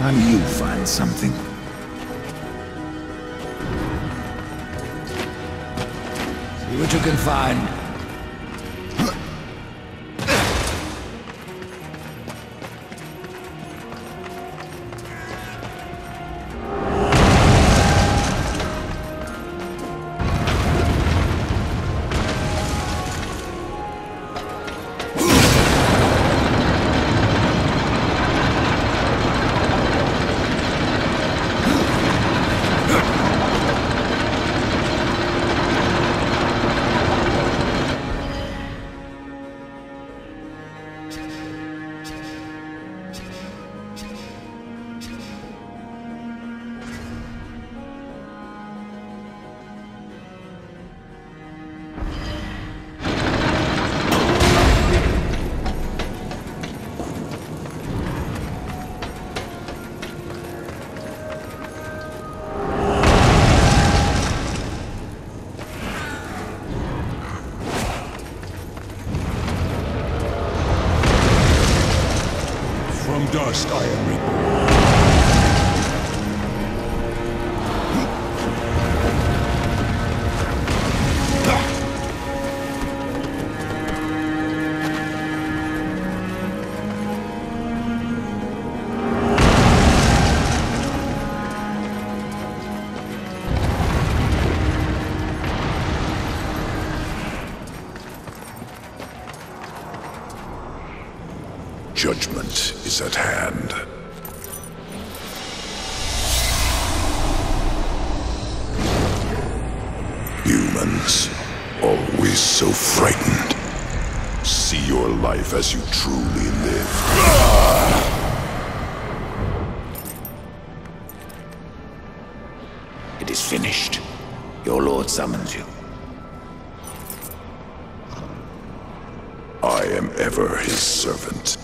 Time you find something. See what you can find. From dust I am reborn. Judgment is at hand. Humans, always so frightened. See your life as you truly live. It is finished. Your lord summons you. I am ever his servant.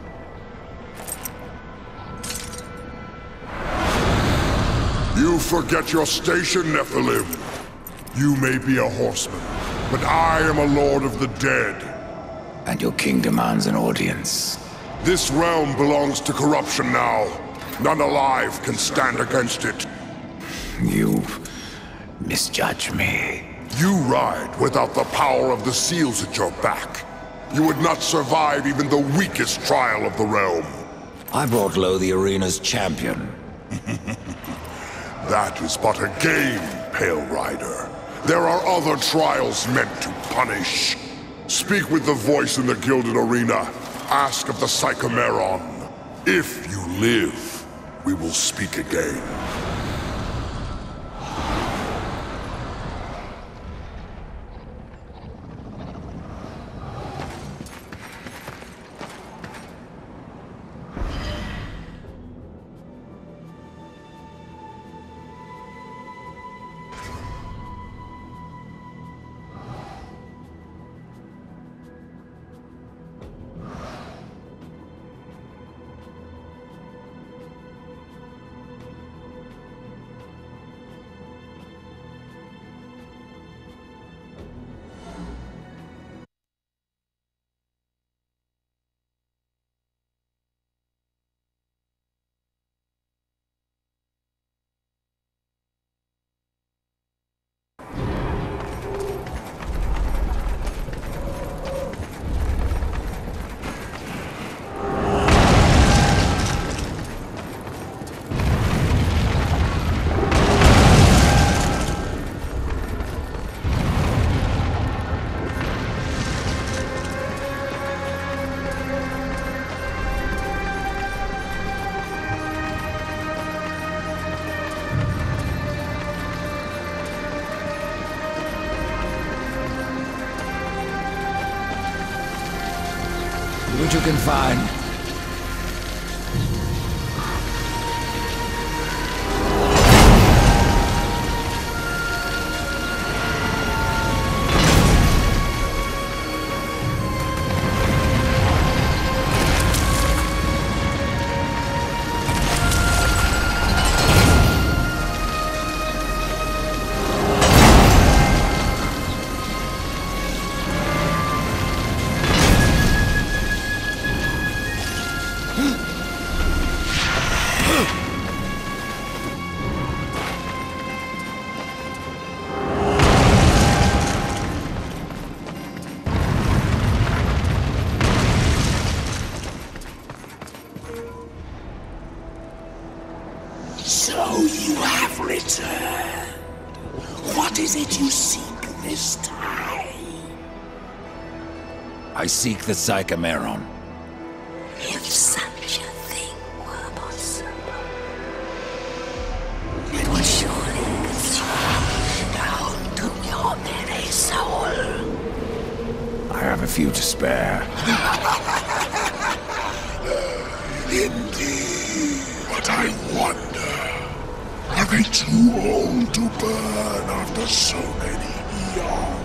You forget your station, Nephilim. You may be a horseman, but I am a lord of the dead. And your king demands an audience. This realm belongs to corruption now. None alive can stand against it. You misjudge me. You ride without the power of the seals at your back. You would not survive even the weakest trial of the realm. I brought low the arena's champion. That is but a game, Pale Rider. There are other trials meant to punish. Speak with the voice in the Gilded Arena. Ask of the Psychomeron. If you live, we will speak again. See what you can find. have returned. What is it you seek this time? I seek the Psychomeron. If such a thing were possible, it would surely consume down to your very soul. I have a few to spare. Indeed. But I wonder, are they too old to burn after so many eons?